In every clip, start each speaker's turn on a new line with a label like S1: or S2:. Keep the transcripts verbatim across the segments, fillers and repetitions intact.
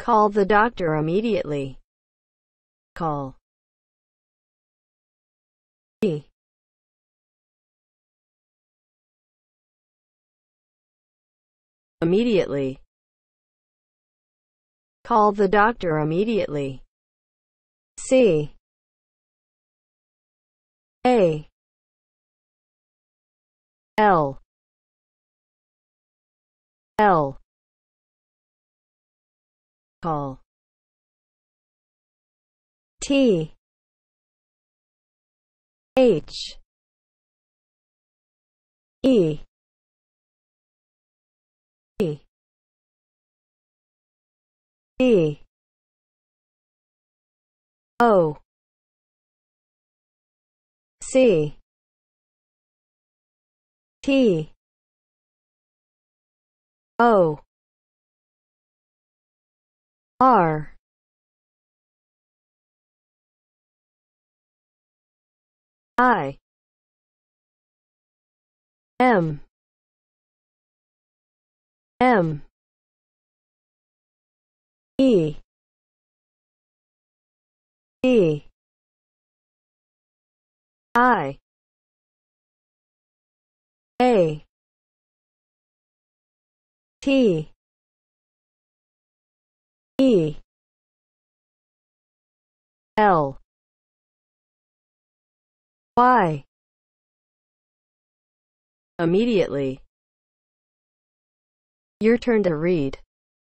S1: Call the doctor immediately. Call. E. Immediately. Call the doctor immediately. C. A. L. L. Call. T. H. E. E. E. O. C. T. O. R. I. M. M. E. E. I. A. T. E. L. Y. Immediately. Your turn to read.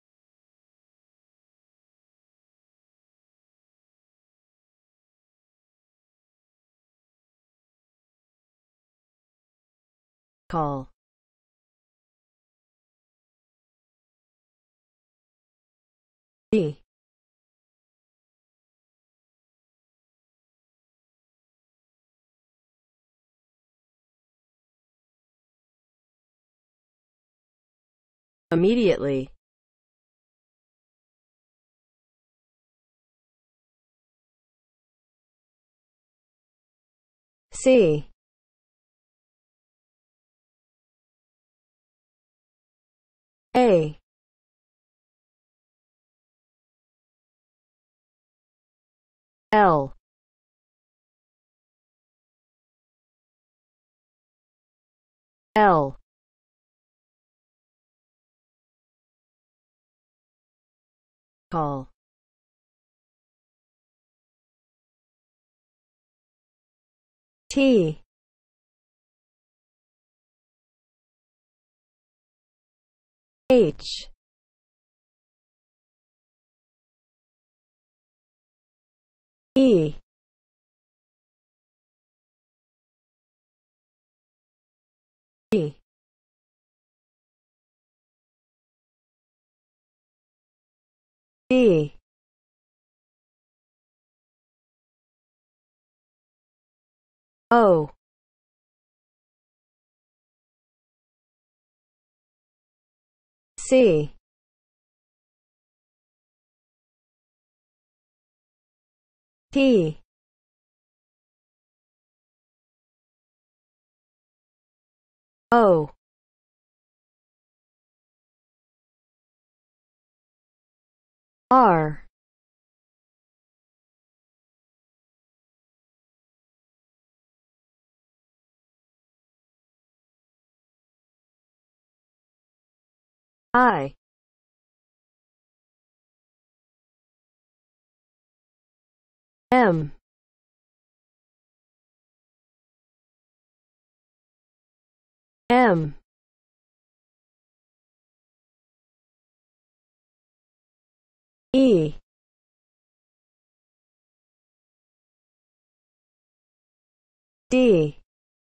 S1: Call. E. Immediately. C. A. L. L. Call. T. H. E. E. D. O. C. T. O. R. I. M. M. E. D.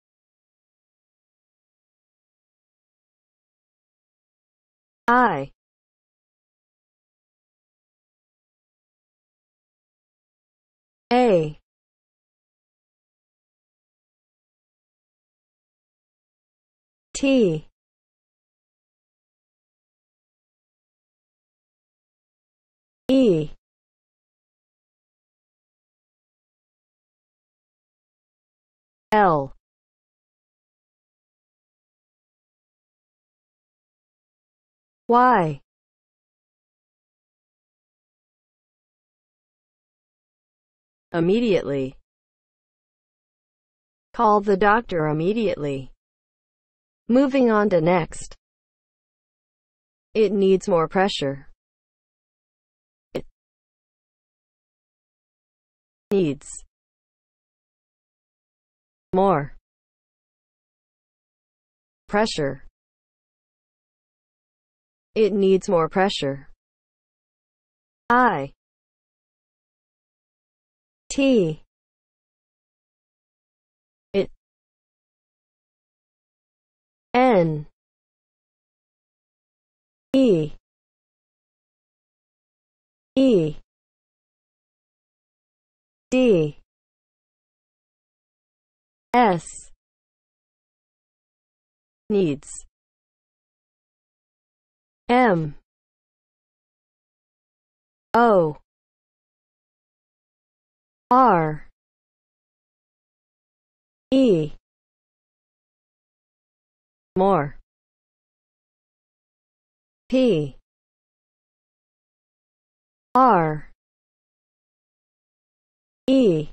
S1: I. A. T. E. L. Y. Immediately. Call the doctor immediately. Moving on to next. It needs more pressure. It needs more pressure. It needs more pressure. I T It N E E D S needs. M O R E more. P R E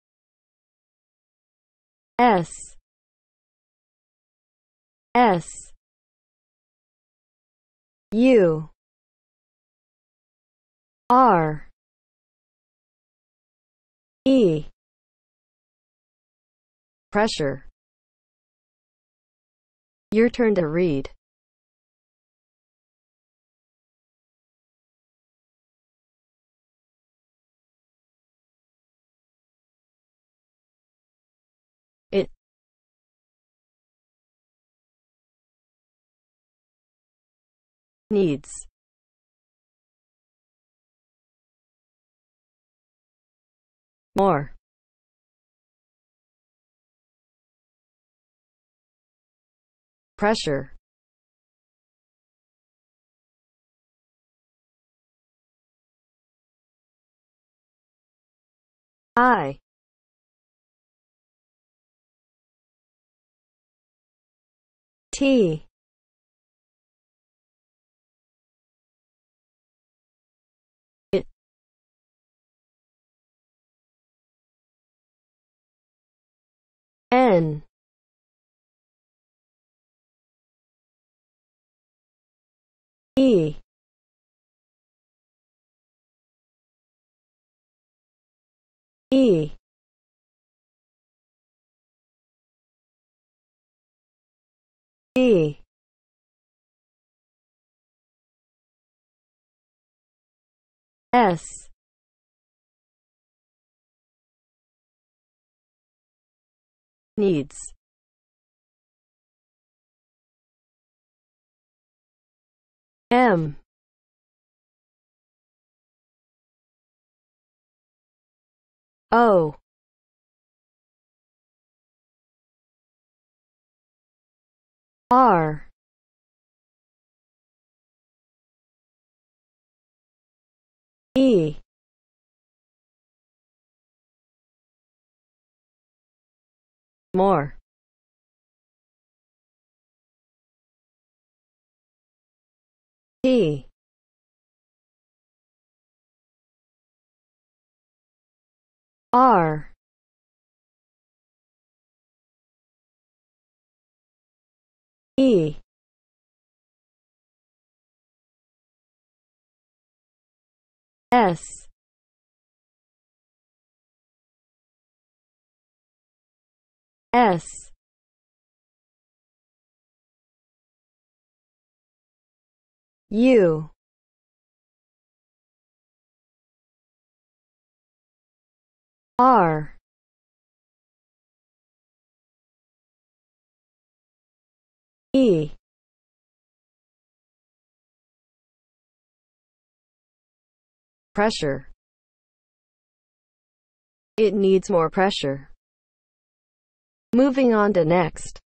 S1: S S U R E pressure. Your turn to read. It needs more pressure. I T It N E E D S needs. M O R E more. P R E S S U R E pressure. It needs more pressure. Moving on to next.